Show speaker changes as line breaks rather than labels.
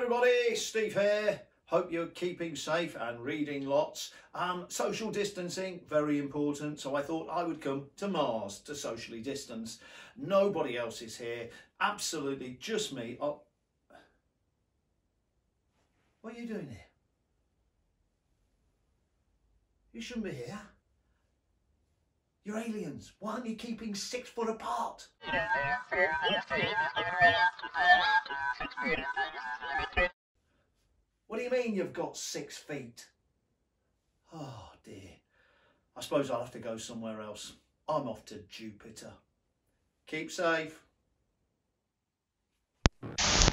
everybody, Steve here. Hope you're keeping safe and reading lots. Social distancing, very important. So I thought I would come to Mars to socially distance. Nobody else is here. Absolutely just me. Oh. What are you doing here? You shouldn't be here. You're aliens. Why aren't you keeping 6 foot apart? What do you mean you've got 6 feet? Oh dear. I suppose I'll have to go somewhere else. I'm off to Jupiter. Keep safe.